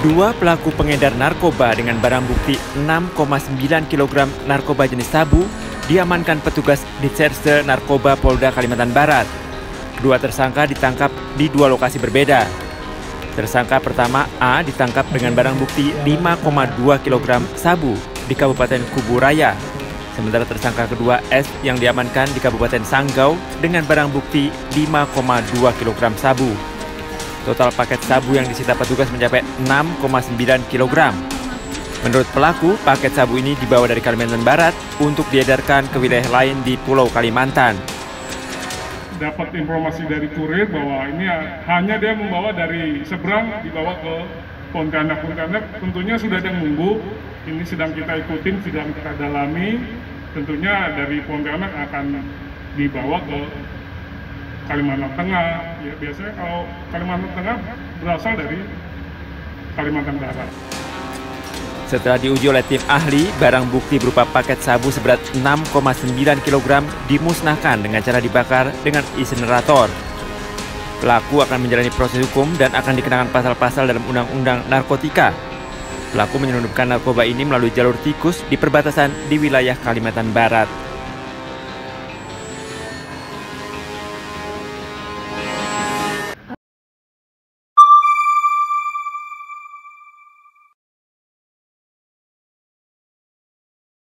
Dua pelaku pengedar narkoba dengan barang bukti 6,9 kg narkoba jenis sabu diamankan petugas Ditserse Narkoba Polda Kalimantan Barat. Kedua tersangka ditangkap di dua lokasi berbeda. Tersangka pertama A ditangkap dengan barang bukti 5,2 kg sabu di Kabupaten Kubu Raya. Sementara tersangka kedua S yang diamankan di Kabupaten Sanggau dengan barang bukti 5,2 kg sabu. Total paket sabu yang disita petugas mencapai 6,9 kg. Menurut pelaku, paket sabu ini dibawa dari Kalimantan Barat untuk diedarkan ke wilayah lain di Pulau Kalimantan. Dapat informasi dari kurir bahwa ini hanya dia membawa dari seberang dibawa ke Pontianak. Tentunya sudah ada yang nunggu, ini sedang kita ikutin, sedang kita dalami. Tentunya dari Pontianak akan dibawa ke Kalimantan Tengah. Ya, biasanya kalau Kalimantan Tengah berasal dari Kalimantan Barat. Setelah diuji oleh tim ahli, barang bukti berupa paket sabu seberat 6,9 kg dimusnahkan dengan cara dibakar dengan insinerator. Pelaku akan menjalani proses hukum dan akan dikenakan pasal-pasal dalam Undang-Undang Narkotika. Pelaku menyelundupkan narkoba ini melalui jalur tikus di perbatasan di wilayah Kalimantan Barat.